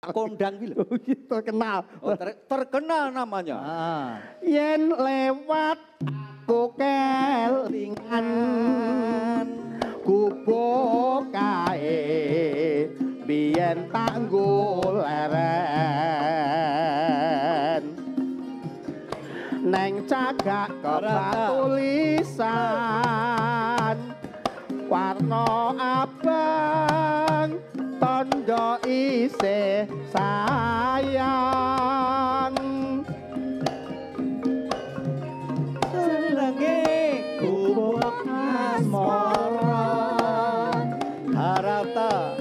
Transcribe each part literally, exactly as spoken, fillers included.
kondang gitu. Terkenal. Oh, ter terkenal namanya. Ah. Yen lewat aku kelingan kubo kae biyen tanggo leren neng cagak kebak tulisan warna abang tondo isih sayang Senenge kubuk asmara harata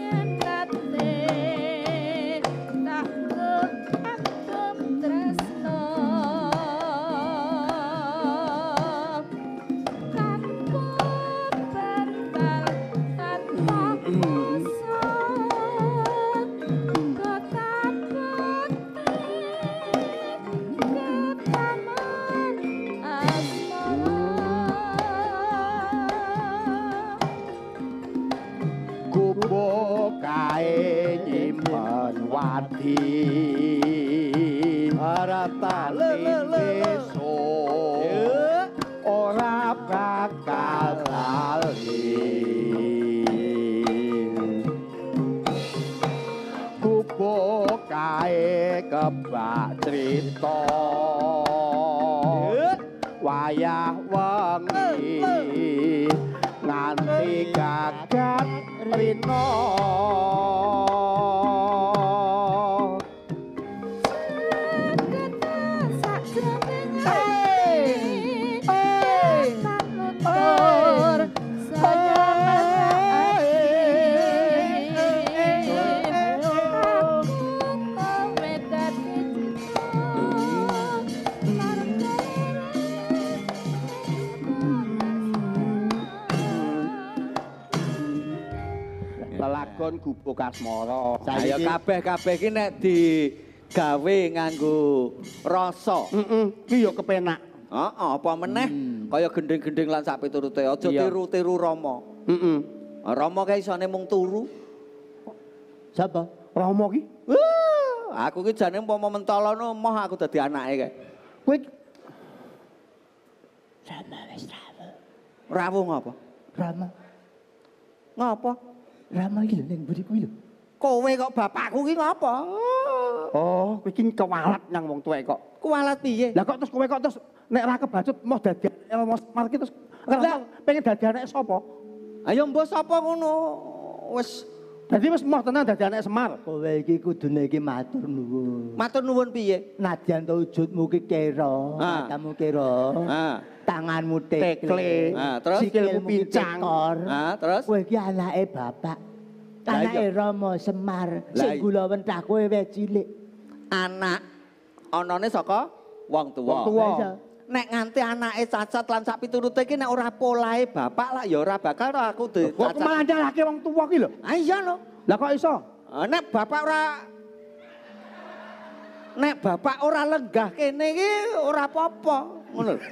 harata leso ora bakal lali kubo kae kebak crita wayah wengi nganti gagat rina lelakon gubuk asmara. Saya kabeh-kabeh iki nek digawe nganggo rasa. Heeh, iki ya kepenak. Heeh, apa meneh kaya gending-gending lan sak piturute aja tiru-tiru Rama. Heeh. Rama kae isane mung turu. Sapa? Rama ki? Wah, aku ki jane umpama mentolono moh aku dadi anake kae. Kowe Rama wis rawuh. Rawuh ngapa? Rama. Ngapa? Rama iki lho ning mburi kuwi lho. Kowe kok bapakku ki ngapa? Oh, kowe iki kewalat nang wong tuwek kok. Kualat piye? Lah kok terus kowe kok terus nek ra kebacut mau dadi mau Semar ki terus lah pengen dadi anake sapa? Ayo mbok sapa ngono? Wis dadi wis mau tenan dadi anake Semar. Kowe iki kudune iki matur nuwun. matur nuwun piye? Nadyan to wujudmu ki kira, Ah. matamu kira. Ah. Tanganmu Tekle. tekle. Ah, terus? Sikilmu ki Pincang. tekor. Ah, terus? Kowe iki anake bapak. Lah Anake iya. Rama Semar. Lah Sing iya. gula wentah kowe wis cilik. Anak anane saka wong tuwa. Wong tuwa. Lah iya. Nek nganti anake cacat lan sak piturute iki nek ora polahe bapak lah ya ora bakal ora aku de Kok malah nyalahke wong tuwa ki lho. Ah iya lho. Lah kok iso? Ah, nek bapak ora Nek bapak ora lenggah kene iki ora apa-apa, ngono lho.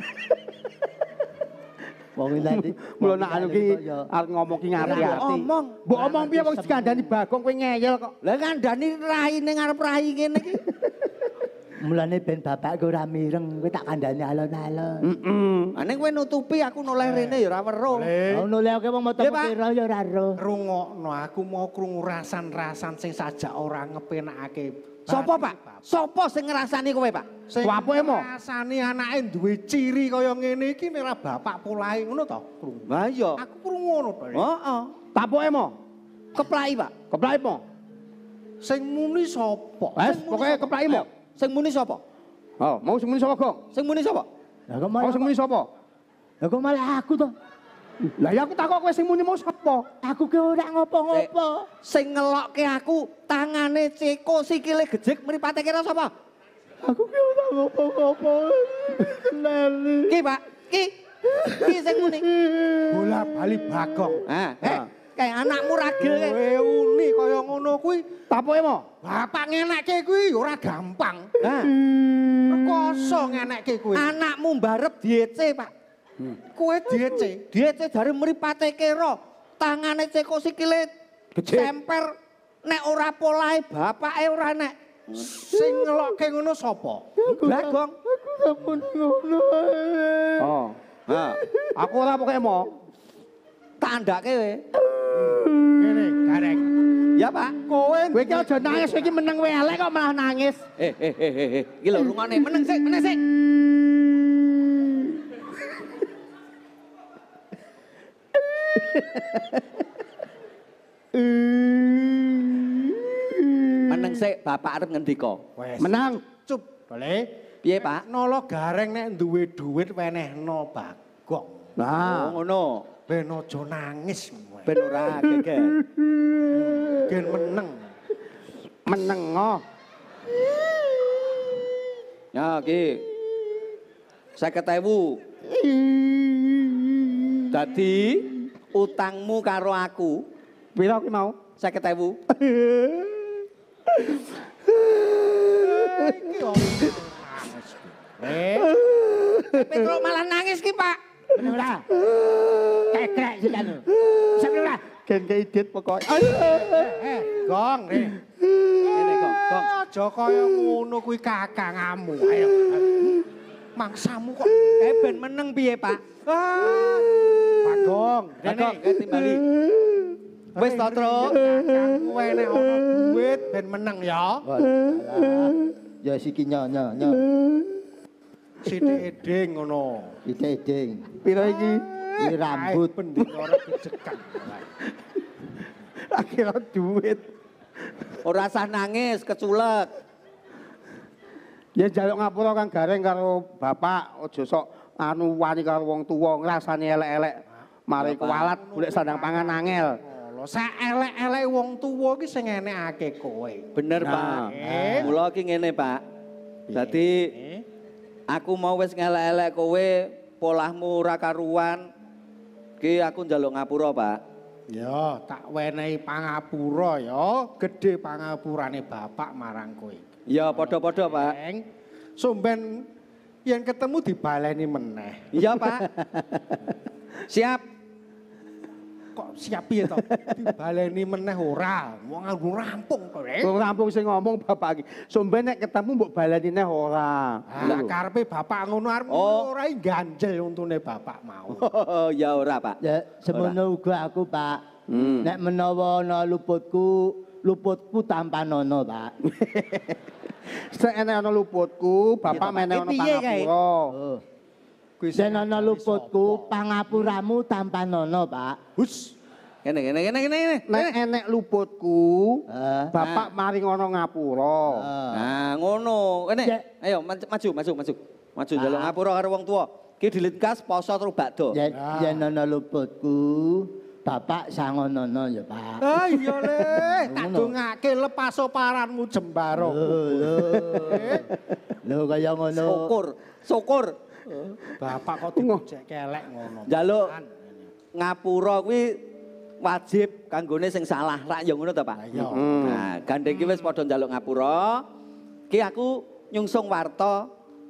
Wong iki Mula nak anu ki arep ngomong ki ngati-ati. Omong. Mbok omong piye wong dikandani Bagong kowe ngeyel kok. Lah kandhani raine ngarep rai ngene iki. Mulane ben bapakku ora mireng, kowe tak kandhani alon-alon. Heeh. Ane kowe nutupi aku noleh rene ya ora weruh. Ono lek kowe wong moto Iya, Pak. kira ya ora roh. Rungokno aku mau krungu rasan-rasan sing sajak ora ngepenakake. Sopo, Pak? Sopo sing ngrasani kowe, Pak? Sing Wapuke mo? rasani anake duwe ciri kaya ngene iki nek ora bapak polahe ngono to, krungu. Lah iya. Aku krungu ngono to. Heeh. Tapoke mo? Keplaki, Pak. Keplake mo? Sing muni sapa? Wes, pokoke keplake mo. Sing muni sapa? Oh, mau sing muni sapa, Gong? Sing muni sapa? Lah kok Mau malah sing muni sapa? Lah kok malah aku to. Lah ya aku takok kowe sing muni mau sapa? Aku ki ora ngopo-ngopo. Sing ngelokke aku tangane ceko sikile gejek mripate kira sapa? Aku ki ora ngopo-ngopo. Kenali. Ki, Pak. Ki. Ki sing muni. Bola bali Bagong. Ah, eh, kayak anakmu ragil kae. Kowe uni kaya ngono kuwi, Tapoke mo? bapak ngenekke kuwi ora gampang. Nah, Rekoso ngenekke kuwi. anakmu mbarep diece, Pak. Kowe diece. Diece dari mripate kira tangane ceko sikile Gejek. semper nek ora polahe bapake ora nek. Sing ngelokke ngono sapa? Bagong. Aku sampun ngono. Oh. Ha, Aku ora pokoke mo. tandake kowe. Ngene, Gareng. Ya, Pak. Kowe Kowe iki aja nangis, kowe iki meneng kowe elek kok malah nangis. Eh, eh, eh, eh, eh. Iki lho rungokne, meneng sik, meneng sik. Meneng sik, bapak arep ngendika. Wes. Menang. Cup, boleh. Piye, Pak? Nolo Gareng nek duwe dhuwit wenehno Bagong. Nah, Oh, ngono. Ben aja nangis. Ben ora geger. Ben meneng. meneng oh. Ya, iki. seket ewu. Dadi utangmu karo aku Pira ki mau? seket ewu. Iki wong nangis. Eh, Petro malah nangis ki, Pak. Bener ora? Kekrek sih kan. Sampe ora? Gen keidit pokoke. eh, Gong, eh. Ngene kok, Gong. Aja kaya ngono kuwi kakangmu. Ayo. Mangsamu kok. Eh ben meneng piye, Pak? Ah, Bagong, Bagong, rene. eh timbali. Wis to, Tru. Kakangmu enek ana duit ben meneng ya. Ya siki nyonya nyo. Sithik edeng ngono. Ide ding. Pira iki? Ini rambut. Pendikara dicekan. Akhirnya duit. Ora usah nangis, keculek. Ya njaluk ngapura Kang Gareng karo bapak, aja sok anu wani karo wong tuwa, ngrasani elek-elek. Mari Bapak. kualat golek sandang pangan angel. Lho, saelek-elek wong tuwa ki sing enekake kowe. Bener, Nah. Pak. Eh. Mula ki ngene, Pak. Dadi Eh, aku mau wis ngelek-elek kowe, polahmu ora karuan. Ki aku njaluk ngapura, Pak. Ya, tak wenehi pangapura ya, gedhe pangapurane bapak marang kowe. Ya padha-padha, Pak. Eng, somben yen ketemu dibaleni meneh. Iya, Pak. Siap. Kok siap piye to? Dibaleni meneh ora. Wong anggo rampung to, Rek. Wong rampung sing ngomong bapak iki. Somben nek ketemu mbok baleni neh ora. Lah karepe bapak ngono arep Oh. ora ganjel untune bapak mau. Ya ora, Pak. Ya semono uga aku, Pak. Hmm. Nek menawa ana luputku, luputku tanpa nono, Pak. Sek enek ana luputku, bapak Iya, Pak. meneh Eh, ana piye kae? pangapura. Oh. Kuwi Dan ana luputku, pangapuramu tanpa nono, Pak. Hus. Ngene, ngene, ngene, ngene. ngene. Nek enek luputku, Eh. bapak mari ngono ngapura. Eh. Nah, ngono. Kene. Ya. Ayo maju, maju, maju, maju. Maju njaluk Ah. ngapura karo wong tuwa. Ki dilintkas poso terus bakdo. Yen Ya. yen ana luputku, bapak sangonono ya, Pak. Ah iya le, tak Ngono. dongake lepaso paranmu jembaro. Lho, lho. Lho kaya ngono. Syukur, syukur. Bapak kok dicek kelek ngono. Njaluk ngapura kuwi wajib kanggone sing salah. Rak ya ngono ta, Pak? Iya. Nah, gandeng ki wis padha njaluk ngapura. Ki aku nyungsung warta,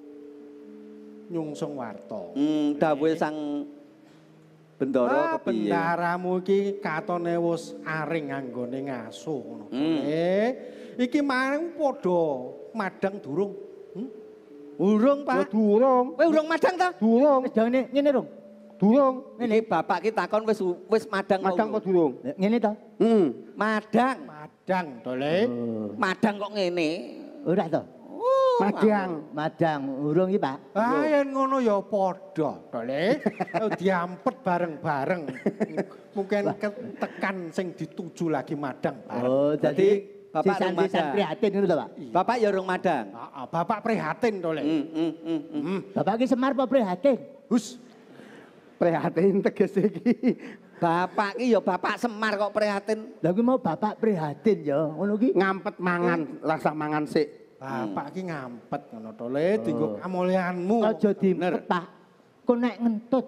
Nyungsung warta. hmm, dawuhe sang bendara Ah, kepiye? bendaramu iki katone wis aring anggone ngasuh ngono. Hmm. Eh, iki mang padha madang durung. Hmm? Urung, Ya Pak. durung, Kowe urung madang ta? durung, Wis jane ngene, Rung. durung. Ini bapak ki takon wis wis madang apa Madang urung? kok durung? Ngene to? Hmm. Madang. Madang to le. Madang kok ngene? Ora to? Oh, Madang. Madang urung iki, Pak. Ah yen ngono ya padha to le. Ayo diampet bareng-bareng. Mungkin tekan sing dituju lagi madang bareng. Oh, Jadi, dadi Bapak sisan rumah sisan dah. prihatin ngono to, Pak? Bapak ya urung madang. Heeh, bapak prihatin to le. Hmm, hmm, hmm, hmm. Hmm. Bapak ki Semar apa prihatin? Hus. Prihatin tegese iki. Bapak ki ya bapak Semar kok prihatin. Lah kuwi mau bapak prihatin ya, ngono ki. Ngampet mangan, rasa mangan sik. Bapak ki ngampet ngono to le, dienggo kamulyanmu. Aja diempet, Pak. Kok nek ngentut.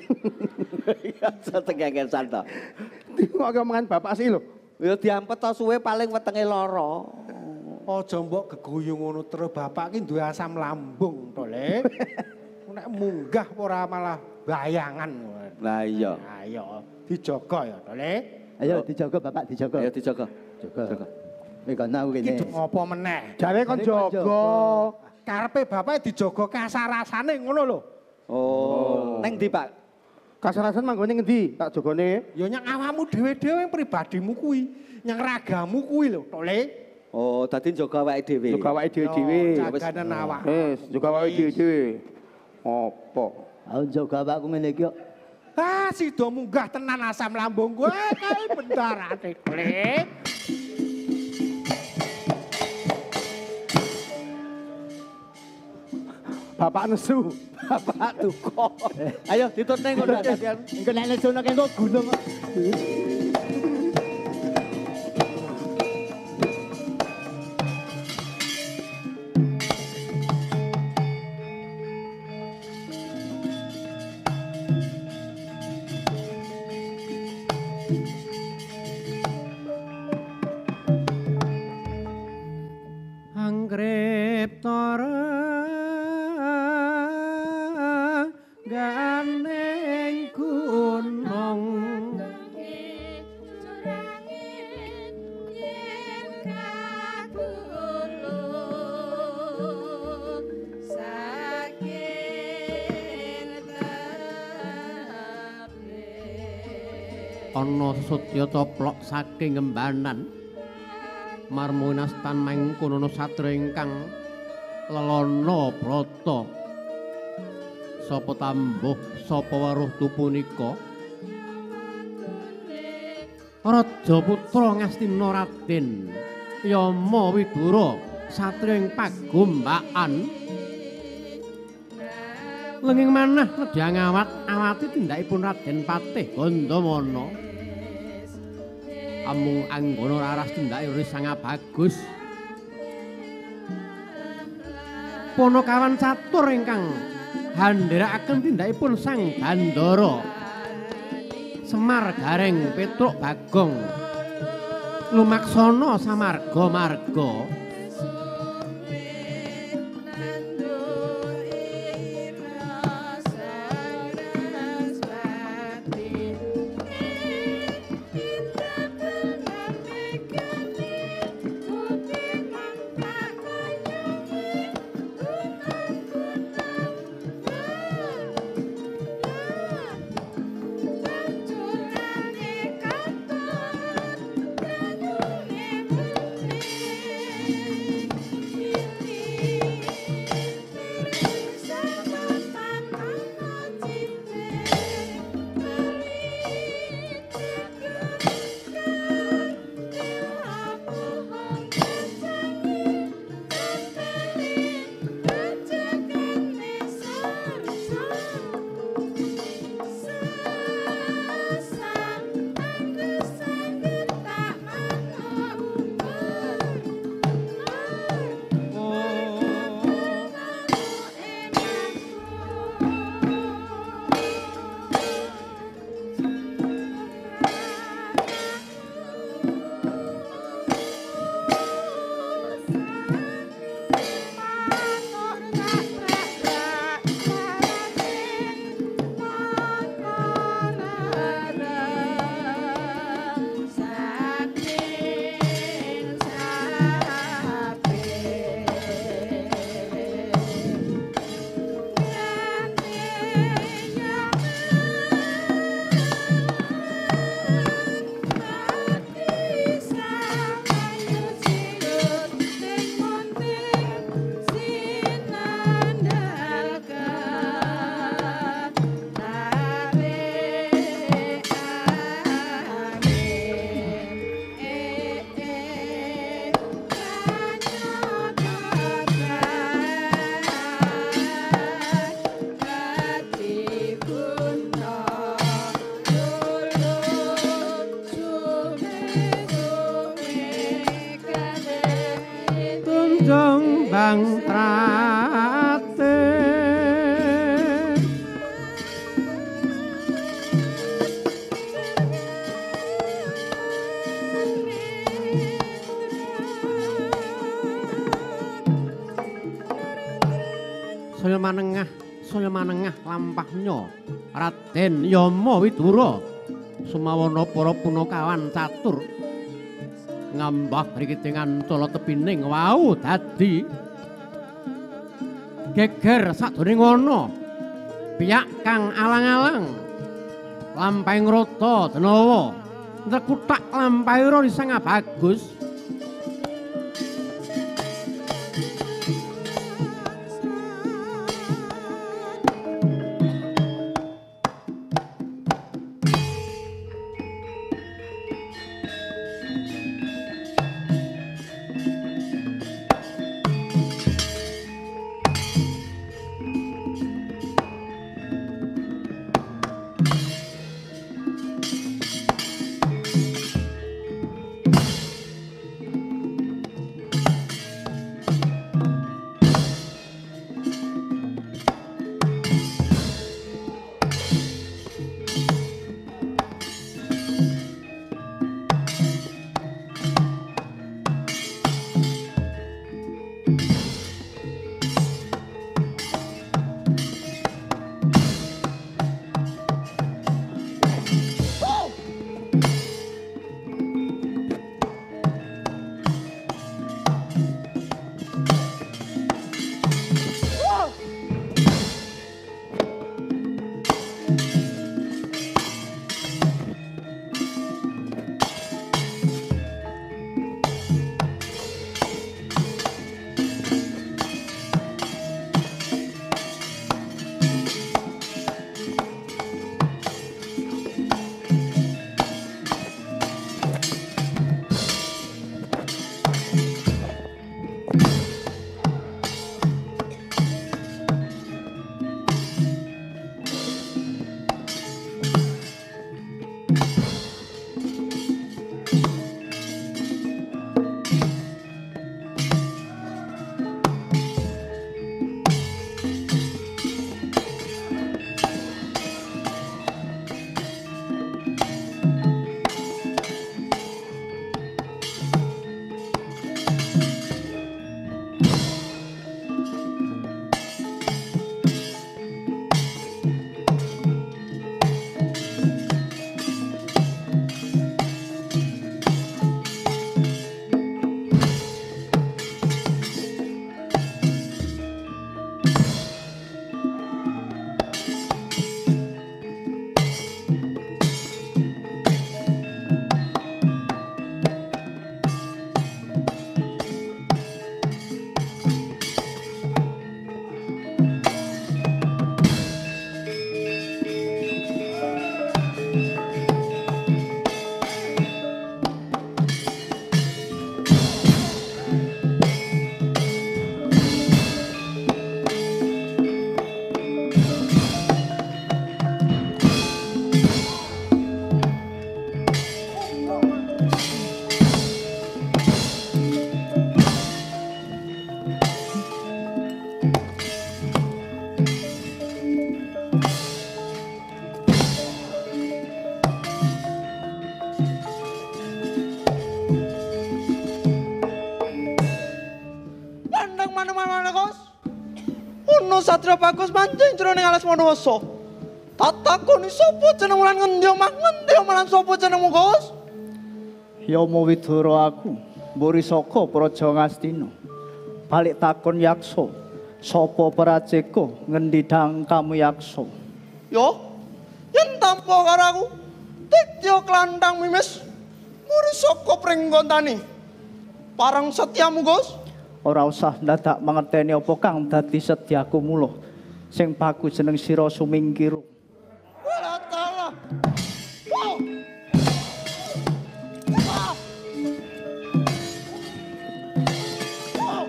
Setengengesan to. Kok omongan bapak sih lho. Ya diampet to suwe paling wetenge lara. Aja mbok geguyu ngono terus bapak ki duwe asam lambung to le. Nek munggah ora malah bayangan. Lah iya. Ayo dijaga ya to le. Ayo dijaga, Bapak, dijaga. Ayo dijaga. Jaga. Mikana aku Iki kene. apa meneh? Jare kon Jare kon jaga. Karepe bapake dijaga kasarasane ngono lho. Oh, neng ndi Pak? Kasarasan manggone ngendi? Tak jagane. Ya nyang awakmu dhewe-dhewe pribadimu kuwi, nyang ragamu kuwi lho, Tole. Oh, dadi njaga awake dhewe. Jaga awake dhewe-dhewe. Jaganen awak. Wis, jaga awake dhewe-dhewe. Apa? Aku jaga awakku ngene iki kok. Ah, sida munggah tenan asam lambung gue kae bendarane, Tole. Bapak nesu. Bapak duka. Ayo ditut neng ngono latihan. Engko nek nesono kengko gunung. Anggrip tora ganing gunung ana sutya coplok saking ngembanan marmunastan mengkono satria ingkang lelana brata sapa tambuh sapa weruh tupunika Raja putra Ngastina Raden Yama Widura satria ing pagombakan lenging manah nedya ngawat awati tindakipun Raden Patih Gandamana amung anggana raras tindake risanga bagus Ponokawan catur ingkang handherakaken tindakipun Sang Bandara Semar Gareng Petruk Bagong lumaksana samarga-marga Bang Trate saya manengah saya manengah lampahnya Raden Yama Widura sumawana para punakawan catur ngambah rikitingan cala tepining wau dadi geger sadurunge ngono piyak kang alang-alang lampahing rata denawa nekutak lampahira disang bagus Satria bagus manjing jroning alas Wanawasa. Tatakoni sapa jenengmu lan ngendi omah ngendi omah lan sapa jenengmu, Gus? Yama Widara aku, mburi saka Praja Ngastina. Balik takon yaksa, sapa prajeka ngendi dang kamu yaksa? Yo, yen tampa karo aku, Ditya Klantang Mimis, mburi saka Pringgontani. Parang setyamu, Gus? Ora usah ndadak mangerteni apa kang dadi sedyaku mula. Sing paku jeneng sira sumingkir. Wala taala. Wow. Ah. Wow.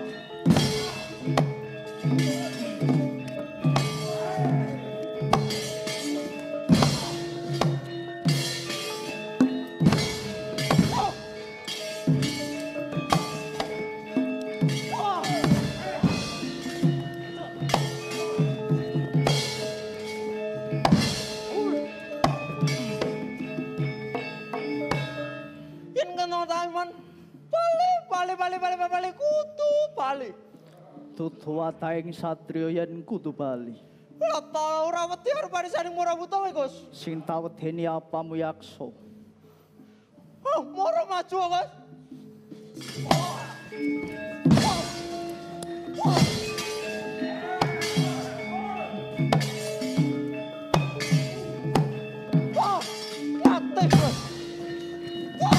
Bali bali bali bali bali kudu bali. Dudu wataing satriya yen kudu bali. Ora tau ora wedi arep barisane Morabuta wae, Gus. Sing tawedeni apamu yaksa? Oh, moro maju, Gus. Wah, latih, Bos. Wah.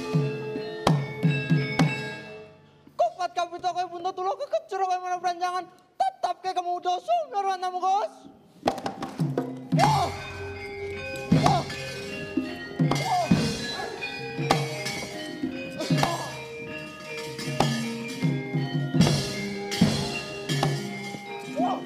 Kupat kapita kowe buntut tulo kekejer kowe mana peranjangan. Tetap kayak kamu udah sumber wantamu, Gos. Wah. Wah. Wah. Wah.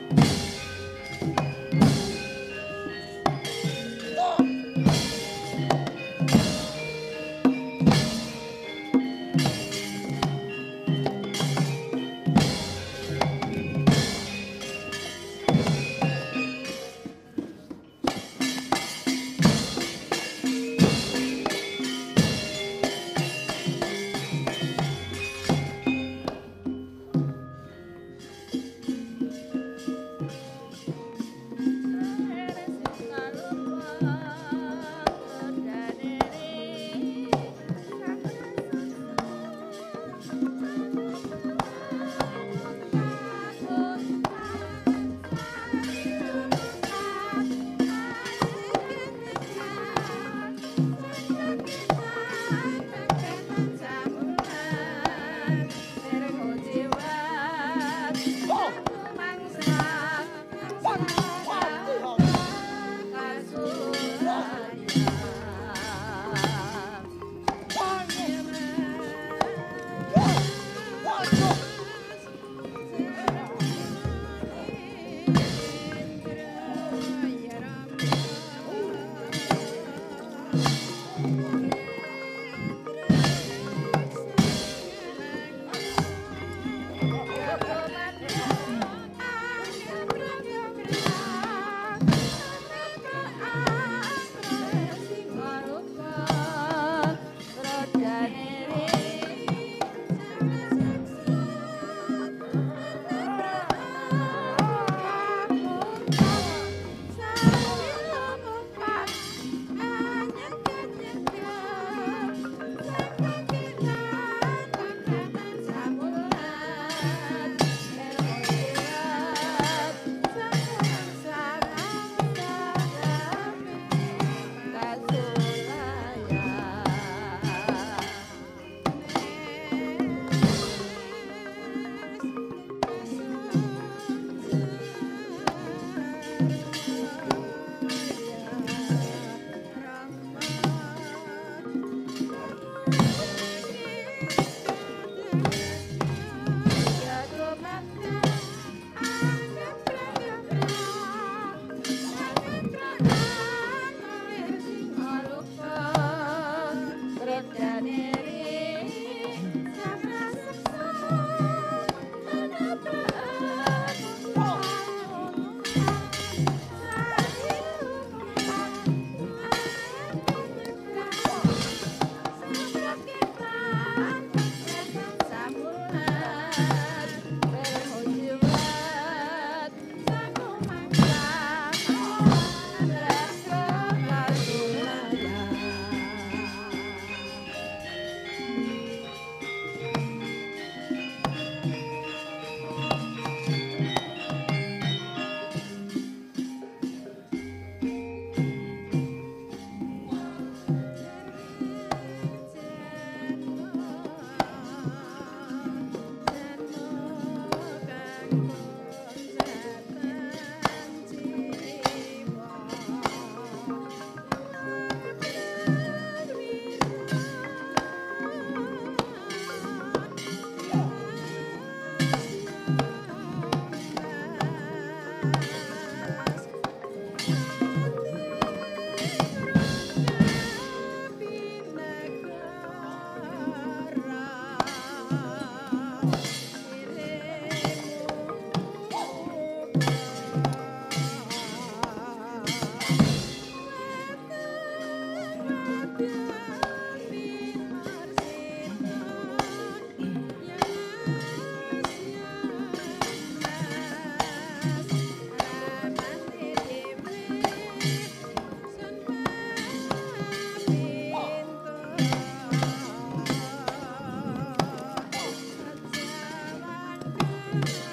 Thank you.